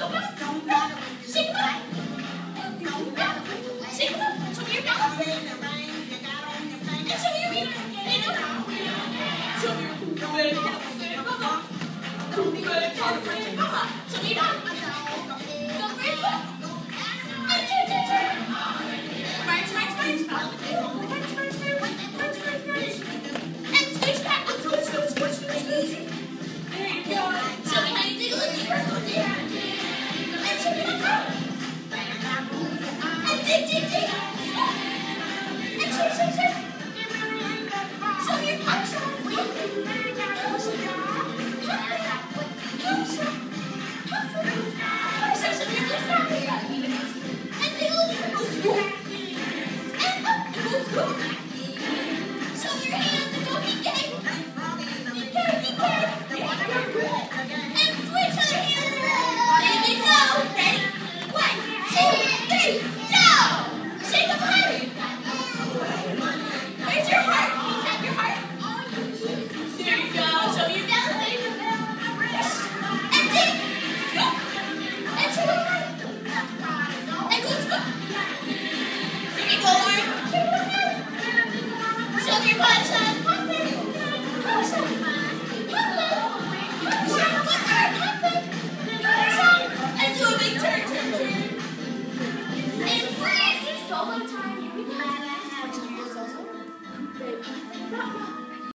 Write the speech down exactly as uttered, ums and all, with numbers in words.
go back. Shake it up. Go back. Shake it up. Show me your balance. And show me your feet. Stand up. Show me your poop. Go ahead. Come on. Poop. Go ahead. Come on. Show me your dog. Go for your foot. And turn, turn, turn. March, march, march. March, march, march. March, march, march. And switch back. Switch, switch, switch, switch, switch.